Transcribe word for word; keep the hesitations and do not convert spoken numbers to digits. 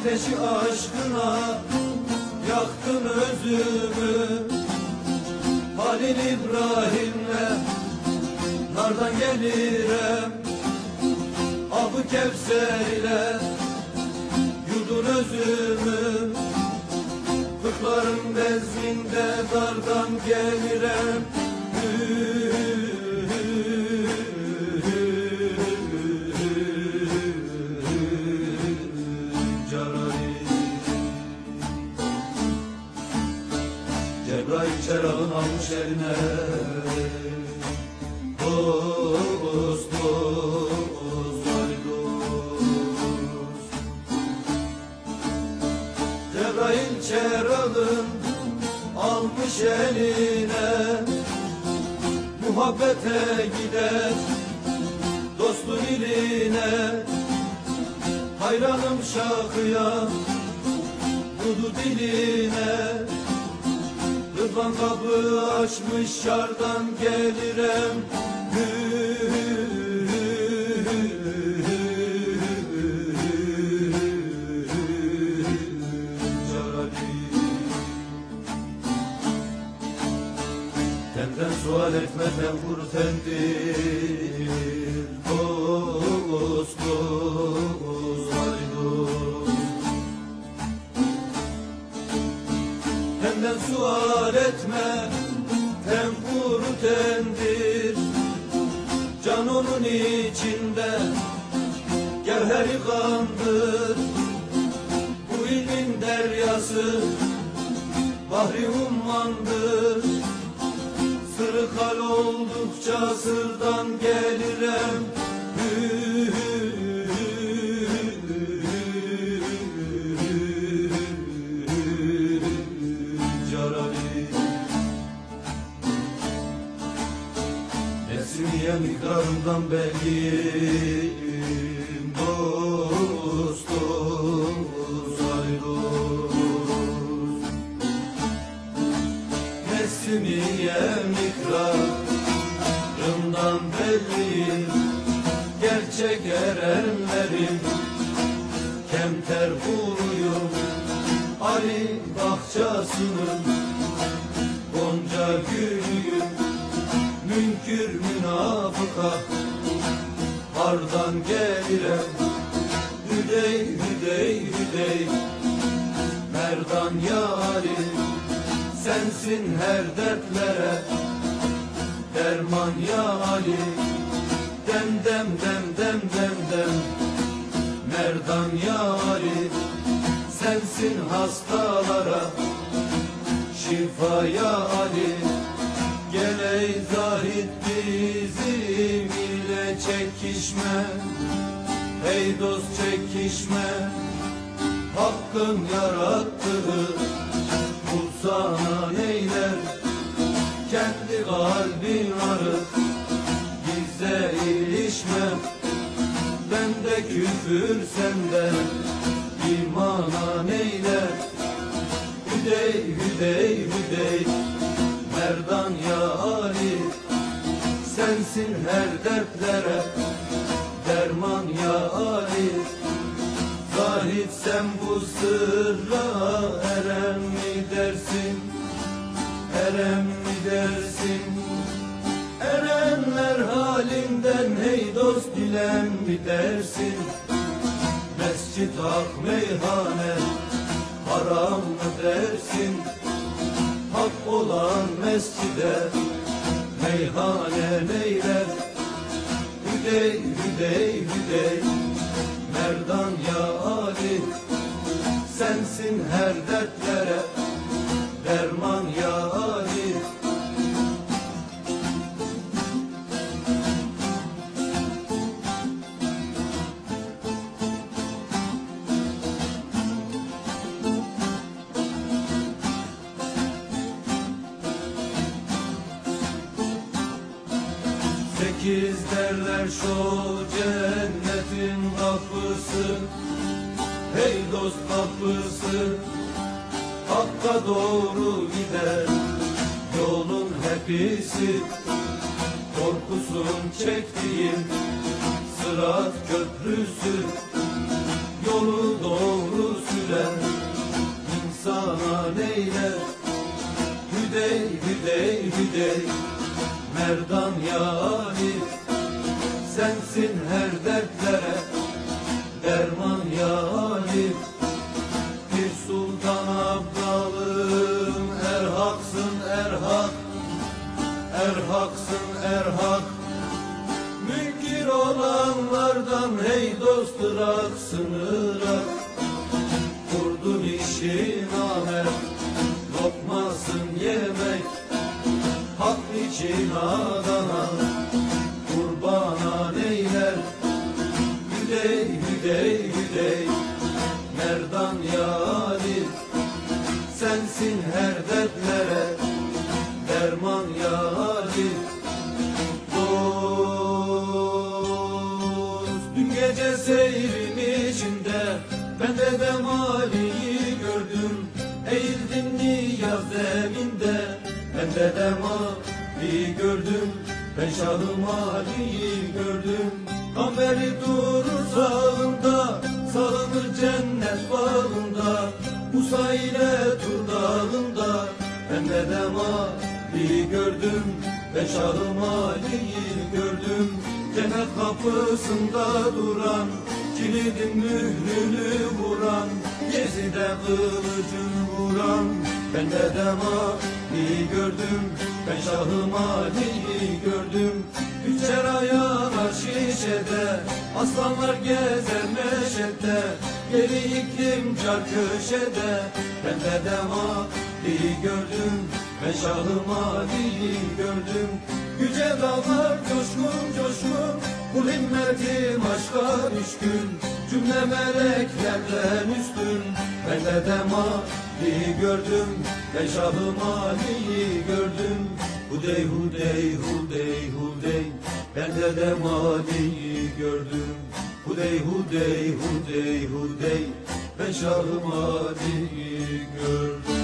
Ateşi aşkına yaktın özümü, Halil İbrahim'le nardan gelirem, Ab-ı Kevser ile yudun özümü, kırkların bezminde dardan gelirem. Cebrail çerağın almış eline, dost dost ay dost. Cebrail çerağın almış eline, muhabbete gider dostun iline. Hayranım şakıya, dudu diline, Rıdvan kapı açmış şardan gelirem. Tenden sual etmeden vur tendir, dost dost ay dost. Tenden sual etme, tem vur tendir, can onun içinde gevheri kandır. Bu ilmin deryası bahri ummandır, sırrı hal oldukça sırdan gelirem. Nesimiye mikrarından belgiyim, dost dost ay dost. Nesimiye mikrarından belliyim, gerçek erenlerim kemter kuruyum. Ali bahçasının gonca gülüyüm, münkür münafıka hardan gelirem. Hüdey hüdey hüdey merdan yâri, sensin her dertlere derman ya Ali. Dem dem dem dem dem dem merdan ya Ali, sensin hastalara şifa ya Ali. Gel ey zahid bizim ile çekişme, ey dost çekişme. Hakkın yarattığı kul sana neyler, kendi kalbin arık bize ilişme. Bende küfür sende imana neyler. Hüdey hüdey hüdey merdan ya Ali, sensin her dertlere derman ya Ali. Zahid sen bu sırra erem mi dersin, erem mi dersin? Erenler halinden hey dost bilen mi dersin? Mescid hak meyhane haram mı dersin? Hak olan mescide meyhane neyler. Hüdey hüdey hüdey merdan ya Ali, sensin her dertlere derman ya Ali. Sekiz derler şu cennetin kapısı, hey dost kapısı, Hakka doğru gider yolun hepsi. Korkusun çektiğim Sırat köprüsü, yolu doğru süren insana neyler? Hüdey, hüdey, hüdey, merdan yani, sensin her dertlere derman yani. Bir sultan abdalım, erhaksın erhak, erhaksın erhak. Münkir olanlardan hey dost ıraksın ırak. Kurdun işi namert, lokmasın yemek, hak için adana kurbana neyler? Hüdey, hüdey, hüdey, merdan yani, sensin her dertlere derman yani. Dost, dün gece seyrim içinde ben de demaliyi gördüm. Eğildim niyaz zeminde, ben de demali gördüm. Ben Şah-ı Mali'yi gördüm. Kamberi durur sağında, salınır cennet bağında. Musa ile Tur dağında, ben de demali gördüm. Ben Şah-ı Mali'yi gördüm. Cennet kapısında duran, kilidin mührünü vuran, Yezid'e kılıcını vuran, ben de demali gördüm. Ben Şah-ı Mali'yi gördüm. Üçer ayalar şişede, aslanlar gezer meşede, geri iklim car köşede, ben de demali gördüm. Ben Şah-ı Mali'yi gördüm. Yüce dağlar coşkun coşkun, kul himmetim aşka düşkün, cümle meleklerden üstün, ben de demali gördüm. Ben Şah-ı Mali'yi gördüm. Hudey, hudey, hudey, hudey, ben de demaliyi gördüm. Hudey, hudey, hudey, hudey, ben Şah-ı Mali'yi gördüm.